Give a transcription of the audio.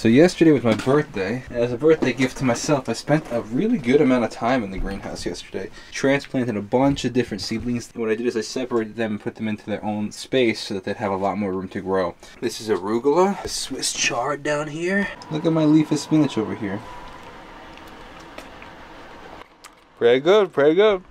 So yesterday was my birthday. As a birthday gift to myself, I spent a really good amount of time in the greenhouse yesterday. Transplanted a bunch of different seedlings. What I did is I separated them and put them into their own space so that they'd have a lot more room to grow. This is arugula, a Swiss chard down here. Look at my leaf of spinach over here. Pretty good, pretty good.